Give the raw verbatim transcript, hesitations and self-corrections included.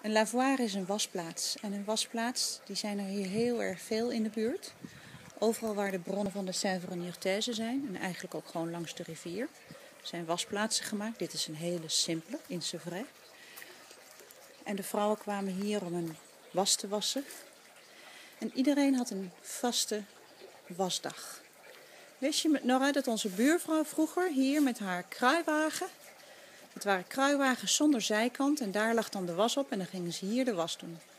Een lavoir is een wasplaats. En een wasplaats, die zijn er hier heel erg veel in de buurt. Overal waar de bronnen van de Sèvre-Niortaise zijn. En eigenlijk ook gewoon langs de rivier. Zijn wasplaatsen gemaakt. Dit is een hele simpele in Sevray. En de vrouwen kwamen hier om hun was te wassen. En iedereen had een vaste wasdag. Wist je, Nora, dat onze buurvrouw vroeger hier met haar kruiwagen... Het waren kruiwagens zonder zijkant en daar lag dan de was op en dan gingen ze hier de was doen.